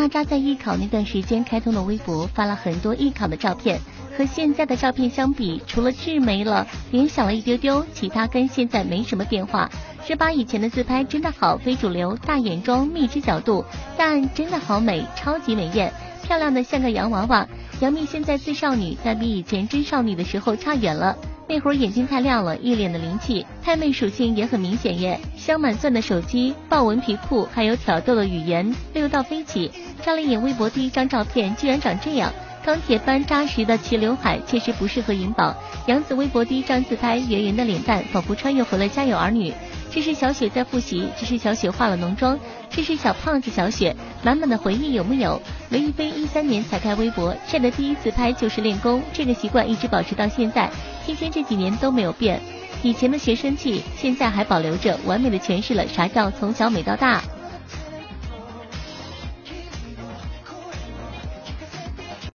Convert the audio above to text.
扎在艺考那段时间开通的微博，发了很多艺考的照片。和现在的照片相比，除了痣没了，脸小了一丢丢，其他跟现在没什么变化。只把以前的自拍真的好非主流，大眼妆、蜜汁角度，但真的好美，超级美艳，漂亮的像个洋娃娃。杨幂现在自少女，但比以前真少女的时候差远了。那会儿眼睛太亮了，一脸的灵气，太妹属性也很明显耶。镶满钻的手机，豹纹皮裤，还有挑逗的语言，溜到飞起。照了一眼微博第一张照片，居然长这样。钢铁般扎实的齐刘海确实不适合银宝。杨紫微博第一张自拍，圆圆的脸蛋，仿佛穿越回了家有儿女。这是小雪在复习，这是小雪化了浓妆，这是小胖子小雪，满满的回忆有木有？刘亦菲13年才开微博，晒的第一自拍就是练功，这个习惯一直保持到现在，天天这几年都没有变。以前的学生气，现在还保留着，完美的诠释了啥叫从小美到大。